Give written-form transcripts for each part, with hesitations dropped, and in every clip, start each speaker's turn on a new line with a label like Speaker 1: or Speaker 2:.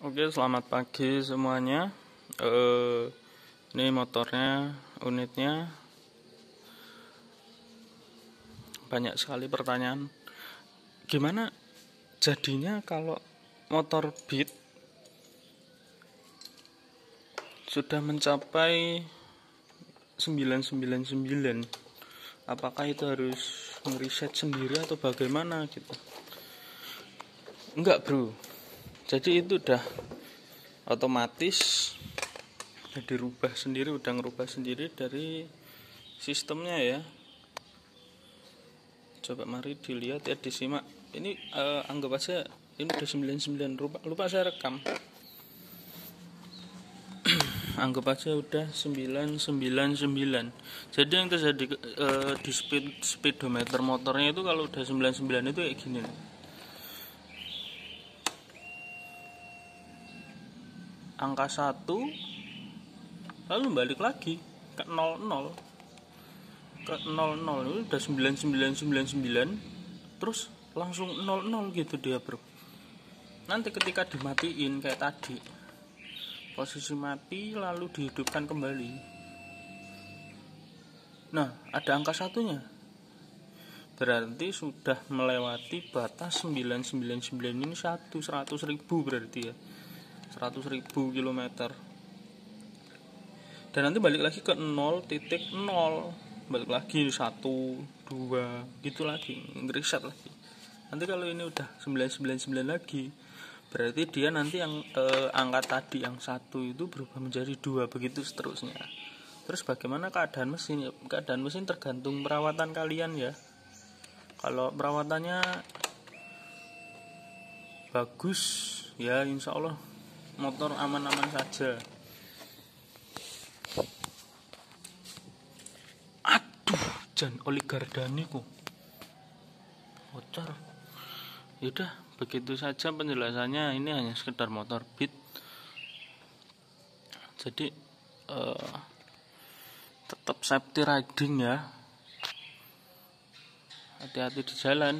Speaker 1: Oke, selamat pagi semuanya. Ini motornya, unitnya. Banyak sekali pertanyaan. Gimana jadinya kalau motor Beat sudah mencapai 999? Apakah itu harus ngeriset sendiri atau bagaimana gitu? Enggak, bro. Jadi itu udah otomatis dirubah sendiri, udah ngerubah sendiri dari sistemnya ya. Coba mari dilihat ya, disimak. Ini anggap aja ini udah 99, lupa saya rekam. Anggap aja udah 999. Jadi yang terjadi di speedometer motornya itu kalau udah 99 itu kayak gini. Angka 1 lalu balik lagi ke 00. Ke 00 itu udah 9999, terus langsung 00 gitu dia, bro. Nanti ketika dimatiin kayak tadi, posisi mati lalu dihidupkan kembali, nah ada angka satunya, berarti sudah melewati batas 999 ini 100.000 berarti ya, 100.000 kilometer. Dan nanti balik lagi ke 0.0, balik lagi 1, 2 gitu lagi, ngereset lagi. Nanti kalau ini udah 999 lagi, berarti dia nanti yang angka tadi yang 1 itu berubah menjadi 2, begitu seterusnya. Terus bagaimana keadaan mesin? Keadaan mesin tergantung perawatan kalian ya. Kalau perawatannya bagus ya insya Allah motor aman-aman saja. Jan oli Gardani ku bocor. Yaudah, begitu saja penjelasannya. Ini hanya sekedar motor Beat. Jadi tetap safety riding ya. Hati-hati di jalan.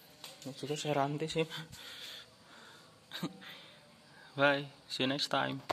Speaker 1: Maksudnya saya rantai sih. Bye, see you next time.